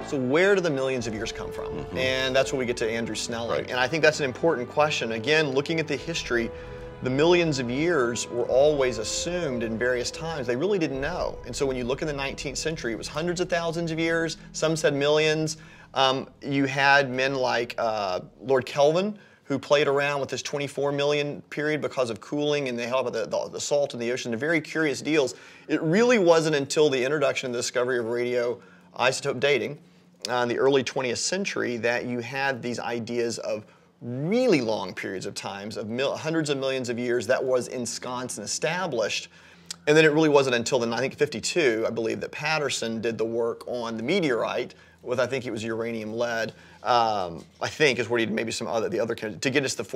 So where do the millions of years come from? And that's where we get to Andrew Snelling. And I think that's an important question. Again, looking at the history, the millions of years were always assumed in various times. They really didn't know. And so when you look in the 19th century, it was hundreds of thousands of years. Some said millions. You had men like Lord Kelvin, who played around with this 24 million period because of cooling, and they held about the salt in the ocean. They're very curious deals. It really wasn't until the introduction and the discovery of radioisotope dating in the early 20th century that you had these ideas of really long periods of times, of hundreds of millions of years, that was ensconced and established. And then it really wasn't until I think 52, I believe, that Patterson did the work on the meteorite with, I think it was uranium lead, I think is where he did maybe some other, to get us to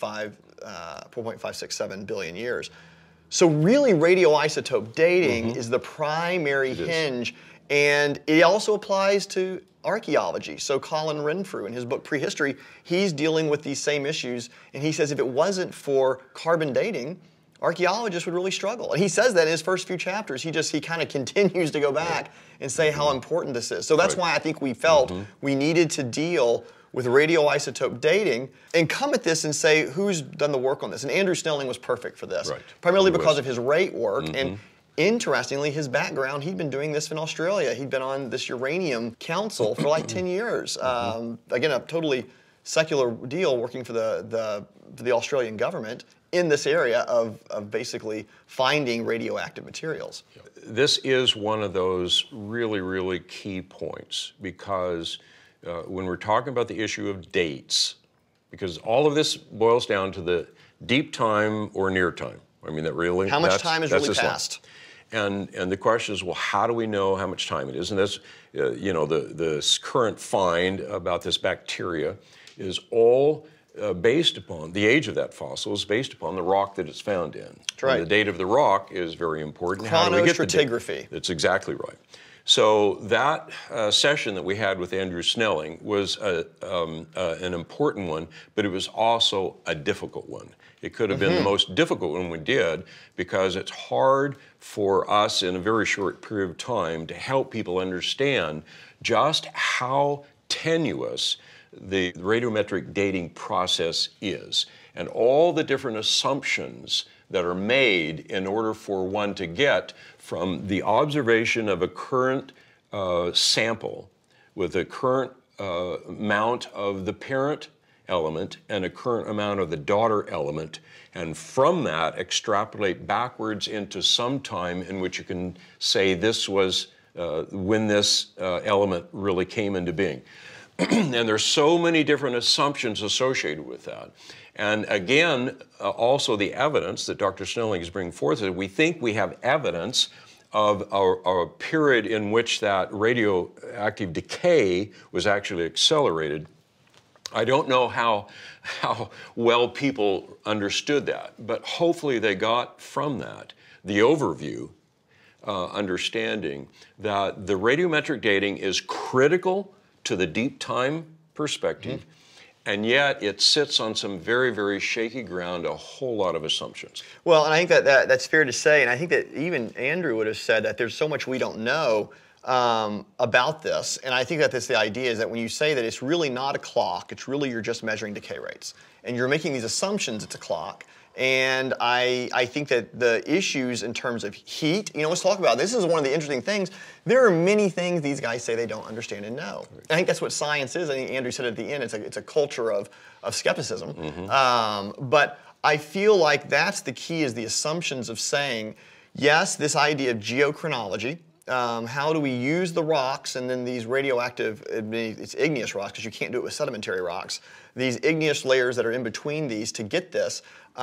4.567 billion years. So really radioisotope dating is the primary hinge, and it also applies to archaeology. So Colin Renfrew, in his book Prehistory, he's dealing with these same issues, and he says if it wasn't for carbon dating, archaeologists would really struggle. And he says that in his first few chapters. He kind of continues to go back and say how important this is. So that's why I think we felt we needed to deal with radioisotope dating and come at this and say who's done the work on this. And Andrew Snelling was perfect for this, primarily because of his rate work. And interestingly, his background, he'd been doing this in Australia. He'd been on this uranium council for like 10 years. Again, a totally secular deal, working for the Australian government in this area of basically finding radioactive materials. This is one of those really, really key points, because when we're talking about the issue of dates, because all of this boils down to the deep time or near time. I mean, that really, how much time has really passed? And the question is, well, how do we know how much time it is? And that's, you know, the current find about this bacteria is all based upon, the age of that fossil is based upon the rock that it's found in. That's right. And the date of the rock is very important. Chronostratigraphy. That's exactly right. So that session that we had with Andrew Snelling was an important one, but it was also a difficult one. It could have been the most difficult one we did, because it's hard for us in a very short period of time to help people understand just how tenuous the radiometric dating process is, and all the different assumptions that are made in order for one to get from the observation of a current sample with a current amount of the parent element and a current amount of the daughter element, and from that extrapolate backwards into some time in which you can say this was when this element really came into being. And there's so many different assumptions associated with that. And again, also the evidence that Dr. Snelling is bringing forth is we think we have evidence of a period in which that radioactive decay was actually accelerated. I don't know how well people understood that, but hopefully they got from that the overview, understanding that the radiometric dating is critical to the deep time perspective, and yet it sits on some very, very shaky ground, a whole lot of assumptions. Well, and I think that's fair to say, and I think that even Andrew would have said that there's so much we don't know about this, and I think that that's the idea, is that when you say that it's really not a clock, it's really you're just measuring decay rates, and you're making these assumptions it's a clock. And I think that the issues in terms of heat, you know, let's talk about this. Is one of the interesting things. There are many things these guys say they don't understand and know. And I think that's what science is. I think Andrew said at the end, it's a culture of skepticism. But I feel like that's the key, is the assumptions of saying, yes, this idea of geochronology, how do we use the rocks and then these radioactive, it's igneous rocks because you can't do it with sedimentary rocks, these igneous layers that are in between these to get this.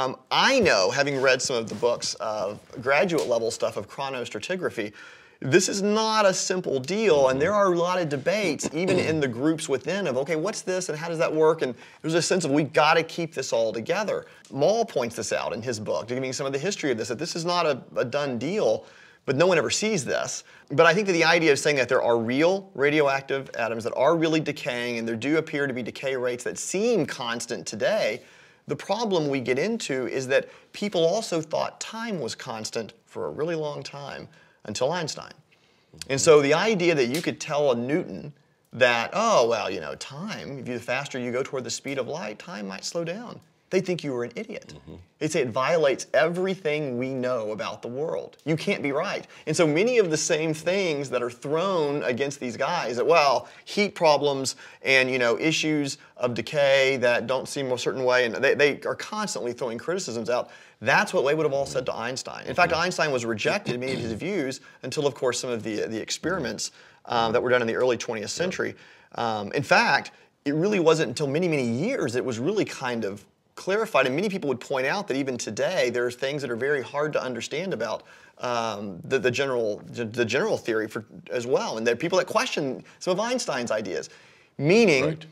I know, having read some of the books of graduate level stuff of chronostratigraphy, this is not a simple deal, and there are a lot of debates, even in the groups within, of, okay, what's this and how does that work? And there's a sense of we've got to keep this all together. Maul points this out in his book, giving some of the history of this, that this is not a done deal, but no one ever sees this. But I think that the idea of saying that there are real radioactive atoms that are really decaying, and there do appear to be decay rates that seem constant today, the problem we get into is that people also thought time was constant for a really long time, until Einstein. And so the idea that you could tell a Newton that, oh, well, time, if the faster you go toward the speed of light, time might slow down. They think you were an idiot. They say it violates everything we know about the world. You can't be right. And so many of the same things that are thrown against these guys, that, well, heat problems and issues of decay that don't seem a certain way, and they are constantly throwing criticisms out. That's what they would have all said to Einstein. In fact, Einstein was rejected in many of his views until, of course, some of the experiments that were done in the early 20th century. In fact, it really wasn't until many, many years it was really kind of clarified, and many people would point out that even today there are things that are very hard to understand about the general theory as well, and there are people that question some of Einstein's ideas. Meaning, Right.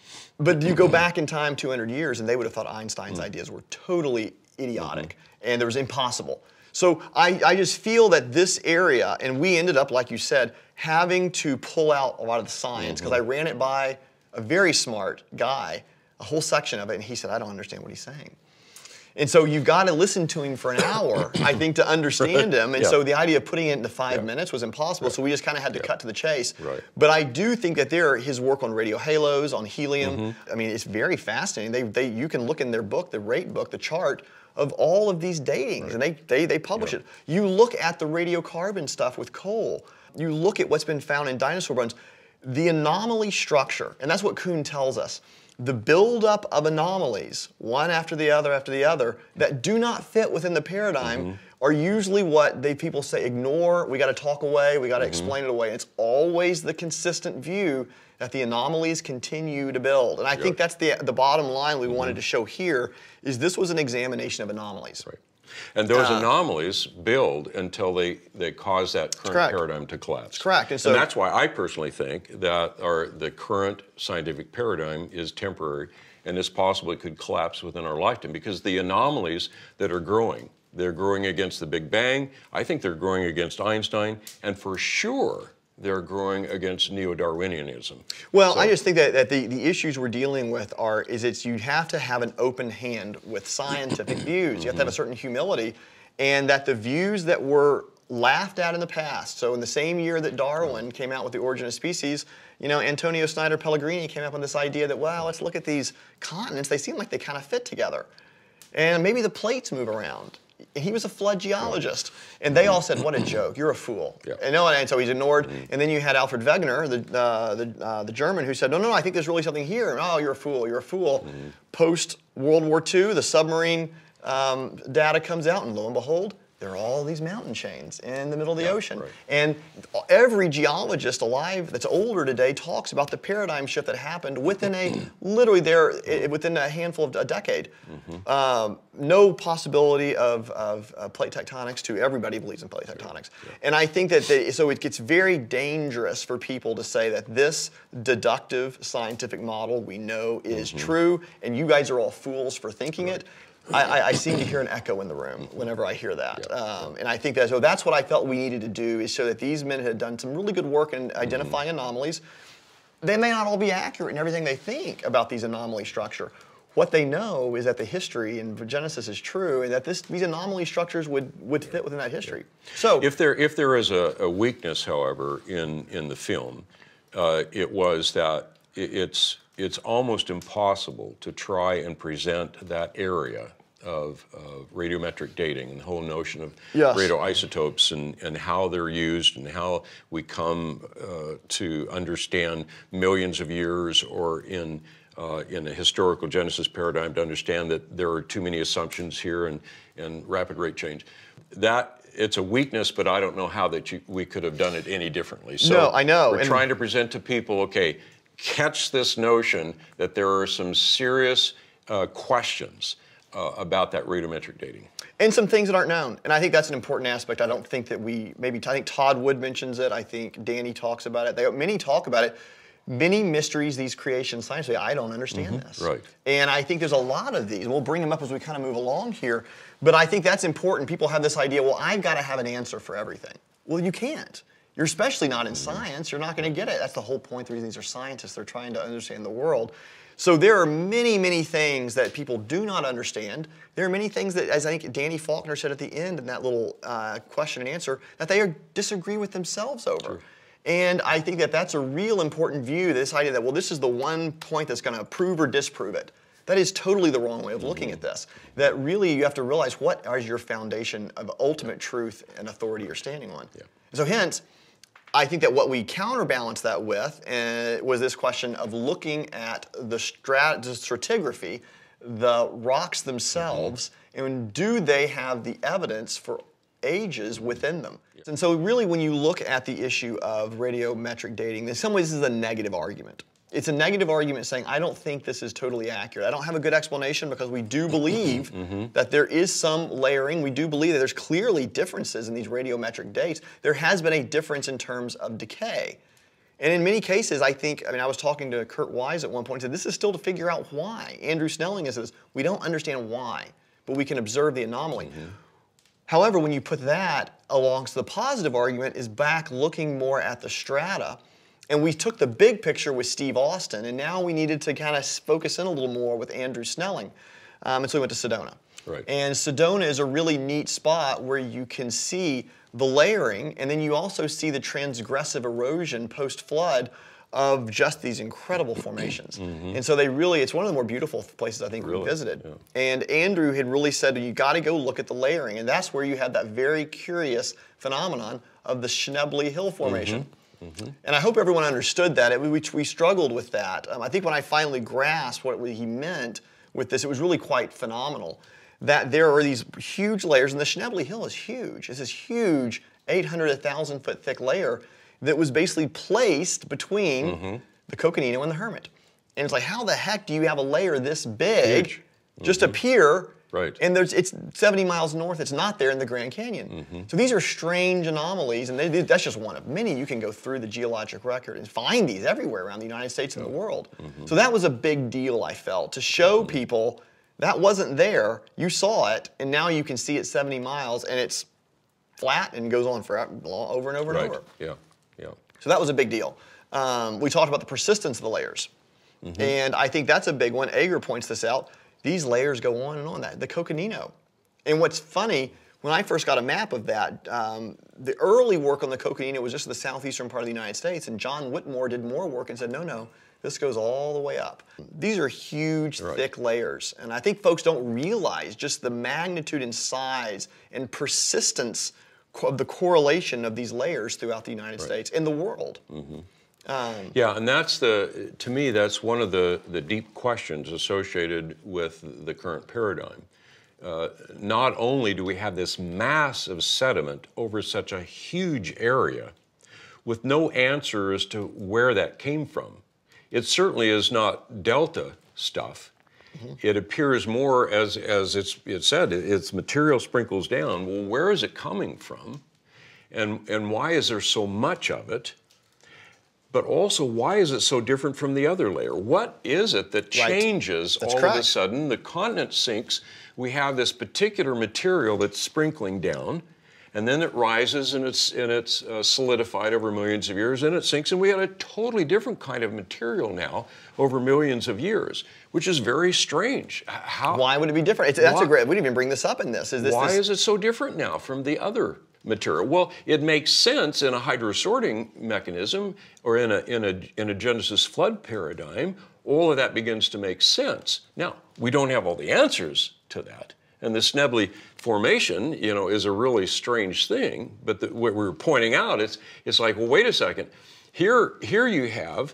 But you go back in time 200 years, and they would have thought Einstein's ideas were totally idiotic, and it was impossible. So I just feel that this area, and we ended up, like you said, having to pull out a lot of the science, because I ran it by a very smart guy, a whole section of it, and he said, I don't understand what he's saying. And so you've got to listen to him for an hour, I think, to understand him. And so the idea of putting it into 5 minutes was impossible, so we just kind of had to cut to the chase. Right. But I do think that his work on radio halos, on helium, I mean, it's very fascinating. You can look in their book, the rate book, the chart of all of these datings, and they publish it. You look at the radiocarbon stuff with coal. You look at what's been found in dinosaur bones. The anomaly structure, and that's what Kuhn tells us, the buildup of anomalies, one after the other, that do not fit within the paradigm are usually what people say, ignore, we got to talk away, we got to explain it away. And it's always the consistent view that the anomalies continue to build. And I think that's the bottom line we wanted to show here, is this was an examination of anomalies. Right. And those anomalies build until they cause that current paradigm to collapse. Correct. And that's why I personally think that the current scientific paradigm is temporary, and it's possible it could collapse within our lifetime, because the anomalies that are growing, they're growing against the Big Bang. I think they're growing against Einstein, and for sure they're growing against neo-Darwinianism. Well, I just think that the issues we're dealing with you have to have an open hand with scientific views. You have to have a certain humility, and that the views that were laughed at in the past. So in the same year that Darwin came out with The Origin of Species, Antonio Snyder Pellegrini came up with this idea that, well, let's look at these continents. They seem like they kind of fit together. And maybe the plates move around. He was a flood geologist, and they all said, "What a joke! You're a fool." Yeah. And so he's ignored. And then you had Alfred Wegener, the German, who said, "No, I think there's really something here." And, "Oh, you're a fool! You're a fool." Post World War II, the submarine data comes out, and lo and behold, there are all these mountain chains in the middle of the ocean. Right. And every geologist alive that's older today talks about the paradigm shift that happened within within a handful of a decade. No possibility of plate tectonics to everybody believes in plate tectonics. And I think that so it gets very dangerous for people to say that this deductive scientific model we know is true, and you guys are all fools for thinking it. I seem to hear an echo in the room whenever I hear that. And I think that's what I felt we needed to do, is show that these men had done some really good work in identifying anomalies. They may not all be accurate in everything they think about these anomaly structure. What they know is that the history in Genesis is true, and that these anomaly structures would fit within that history. So if there is a weakness, however, in the film, it was that it's almost impossible to try and present that area of radiometric dating and the whole notion of radioisotopes and how they're used and how we come to understand millions of years, or in a historical Genesis paradigm to understand that there are too many assumptions here and rapid rate change. That it's a weakness, but I don't know how we could have done it any differently. So no, I know. We're trying to present to people, okay, catch this notion that there are some serious questions about that radiometric dating. And some things that aren't known. And I think that's an important aspect. I don't think that I think Todd Wood mentions it. I think Danny talks about it. Many talk about it. Many mysteries, these creation science, I don't understand this. Right. And I think there's a lot of these. We'll bring them up as we kind of move along here. But I think that's important. People have this idea, well, I've got to have an answer for everything. Well, you can't. You're especially not in science. You're not going to get it. That's the whole point. The reason these are scientists, they're trying to understand the world. So there are many, many things that people do not understand. There are many things that, as I think Danny Faulkner said at the end in that little question and answer, that they disagree with themselves over. True. And I think that that's a real important view, this idea that, well, this is the one point that's going to prove or disprove it. That is totally the wrong way of looking at this. That really you have to realize what is your foundation of ultimate truth and authority you're standing on. Yeah. So hence, I think that what we counterbalance that with was this question of looking at the stratigraphy, the rocks themselves, and do they have the evidence for ages within them? And so really when you look at the issue of radiometric dating, in some ways this is a negative argument. It's a negative argument saying, I don't think this is totally accurate. I don't have a good explanation because we do believe that there is some layering. We do believe that there's clearly differences in these radiometric dates. There has been a difference in terms of decay. And in many cases, I was talking to Kurt Wise at one point, and said, this is still to figure out why. Andrew Snelling says, we don't understand why, but we can observe the anomaly. However, when you put that along the positive argument is back looking more at the strata. And we took the big picture with Steve Austin, and now we needed to kind of focus in a little more with Andrew Snelling. And so we went to Sedona. Right. And Sedona is a really neat spot where you can see the layering, and then you also see the transgressive erosion post-flood of just these incredible formations. And so it's one of the more beautiful places I think we visited. Yeah. And Andrew had really said, you got to go look at the layering, and that's where you had that very curious phenomenon of the Schnebly Hill Formation. And I hope everyone understood that. We struggled with that. I think when I finally grasped what he meant with this, it was really quite phenomenal. That there are these huge layers, and the Schnebly Hill is huge. It's this huge 800 to 1,000 foot thick layer that was basically placed between the Coconino and the Hermit. And it's like, how the heck do you have a layer this big just appear? Right. And it's 70 miles north. It's not there in the Grand Canyon. So these are strange anomalies, and that's just one of many. You can go through the geologic record and find these everywhere around the United States and the world. So that was a big deal, I felt, to show people that wasn't there. You saw it, and now you can see it 70 miles, and it's flat and goes on forever, over and over and over. Yeah, yeah. So that was a big deal. We talked about the persistence of the layers, and I think that's a big one. Ager points this out. These layers go on and on, the Coconino. And what's funny, when I first got a map of that, the early work on the Coconino was just the southeastern part of the United States, and John Whitmore did more work and said, no, this goes all the way up. These are huge, thick layers, and I think folks don't realize just the magnitude and size and persistence of the correlation of these layers throughout the United States and the world. Yeah, and to me, that's one of the deep questions associated with the current paradigm. Not only do we have this mass of sediment over such a huge area with no answer as to where that came from. It certainly is not delta stuff. It appears more as it's said, its material sprinkles down. Well, where is it coming from? And why is there so much of it? But also, why is it so different from the other layer? What is it that changes all of a sudden? The continent sinks, we have this particular material that's sprinkling down, and then it rises and it's solidified over millions of years, and it sinks, and we have a totally different kind of material now over millions of years, which is very strange. Why would it be different? That's a great, we didn't even bring this up in this. Why is it so different now from the other material? Well, it makes sense in a hydrosorting mechanism or in a Genesis flood paradigm. All of that begins to make sense. Now, we don't have all the answers to that. And the Schnebly formation, is a really strange thing. But what we're pointing out, it's like, well, wait a second. Here you have,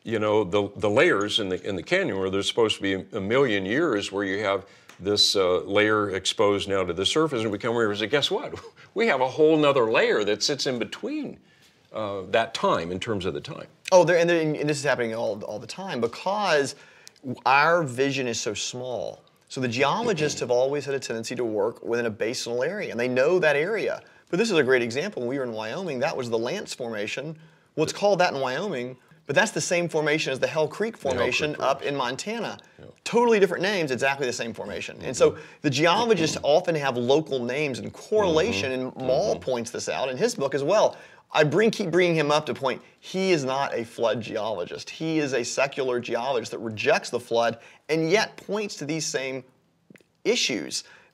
the layers in the canyon where there's supposed to be a million years, where you have this layer exposed now to the surface, and we come over and say, guess what? We have a whole nother layer that sits in between that time in terms of the time. Oh, and this is happening all the time because our vision is so small. So the geologists have always had a tendency to work within a basinal area, and they know that area. But this is a great example. When we were in Wyoming, that was the Lance Formation. Well, it's called that in Wyoming, but that's the same formation as the Hell Creek Formation up in Montana. Yeah. Totally different names, exactly the same formation. And so the geologists often have local names and correlation, and Maul points this out in his book as well. I keep bringing him up to point, he is not a flood geologist. He is a secular geologist that rejects the flood and yet points to these same issues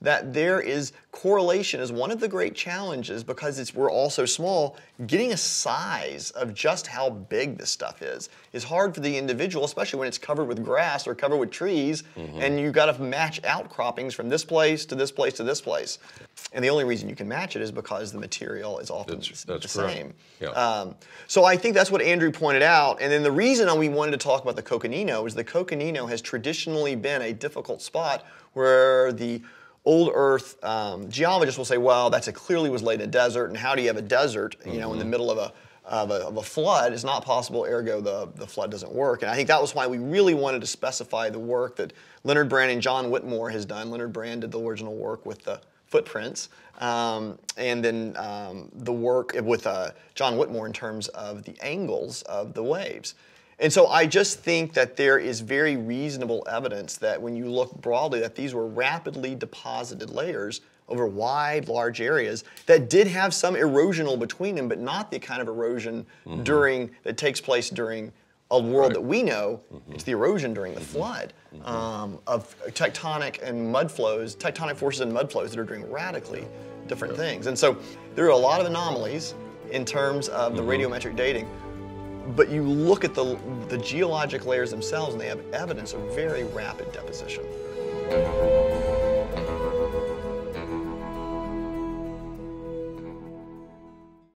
that there is correlation is one of the great challenges because we're all so small. Getting a size of just how big this stuff is hard for the individual, especially when it's covered with grass or covered with trees, and you've got to match outcroppings from this place to this place to this place. And the only reason you can match it is because the material is often the same. Yeah. So I think that's what Andrew pointed out. And then the reason we wanted to talk about the Coconino is the Coconino has traditionally been a difficult spot where the old Earth geologists will say, well, clearly was laid in a desert, and how do you have a desert, in the middle of a flood? It's not possible, ergo the flood doesn't work. And I think that was why we really wanted to specify the work that Leonard Brand and John Whitmore has done. Leonard Brand did the original work with the footprints, and then the work with John Whitmore in terms of the angles of the waves. And so I just think that there is very reasonable evidence that when you look broadly that these were rapidly deposited layers over wide, large areas that did have some erosional between them, but not the kind of erosion that takes place during a world that we know. It's the erosion during the flood of tectonic and mud flows, tectonic forces and mud flows that are doing radically different things. And so there are a lot of anomalies in terms of the radiometric dating. But you look at the geologic layers themselves, and they have evidence of very rapid deposition.